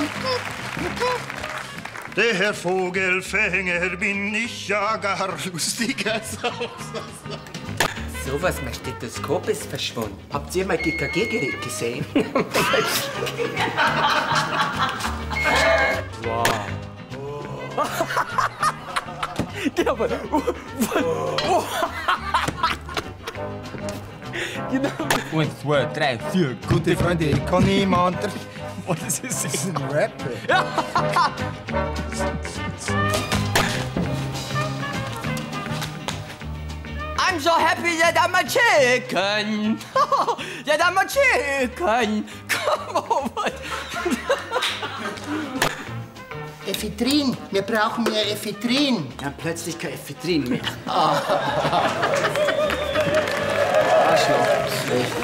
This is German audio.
Der Herr Vogelfänger bin ich ja gar lustiger. Sowas, mein Stethoskop ist verschwunden. Habt ihr mal GKG-Gerät gesehen? Wow. Genau. Genau. 1, 2, 3, 4. Gute Freunde, ich kann niemand. Oh, das ist ein Rapper. I'm so happy that I'm a chicken. That I'm a chicken. Come over. Ephedrin, wir brauchen mehr Ephedrin. Ja, plötzlich kein Ephedrin mehr. Arschloch.